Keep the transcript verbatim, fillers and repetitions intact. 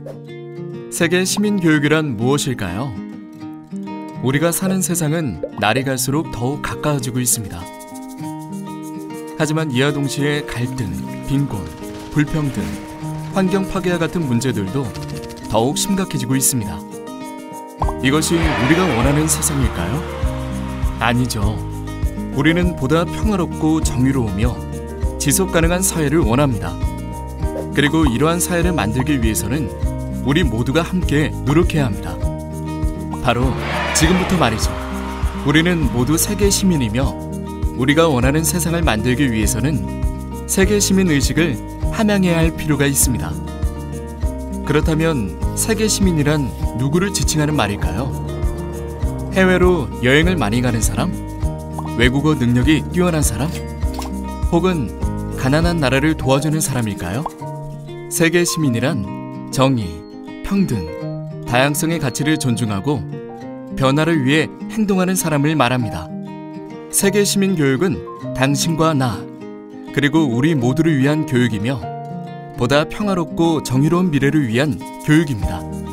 세계 시민교육이란 무엇일까요? 우리가 사는 세상은 날이 갈수록 더욱 가까워지고 있습니다. 하지만 이와 동시에 갈등, 빈곤, 불평등, 환경 파괴와 같은 문제들도 더욱 심각해지고 있습니다. 이것이 우리가 원하는 세상일까요? 아니죠. 우리는 보다 평화롭고 정의로우며 지속 가능한 사회를 원합니다. 그리고 이러한 사회를 만들기 위해서는 우리 모두가 함께 노력해야 합니다. 바로 지금부터 말이죠. 우리는 모두 세계 시민이며 우리가 원하는 세상을 만들기 위해서는 세계 시민 의식을 함양해야 할 필요가 있습니다. 그렇다면 세계 시민이란 누구를 지칭하는 말일까요? 해외로 여행을 많이 가는 사람? 외국어 능력이 뛰어난 사람? 혹은 가난한 나라를 도와주는 사람일까요? 세계 시민이란 정의, 평등, 다양성의 가치를 존중하고 변화를 위해 행동하는 사람을 말합니다. 세계 시민 교육은 당신과 나, 그리고 우리 모두를 위한 교육이며 보다 평화롭고 정의로운 미래를 위한 교육입니다.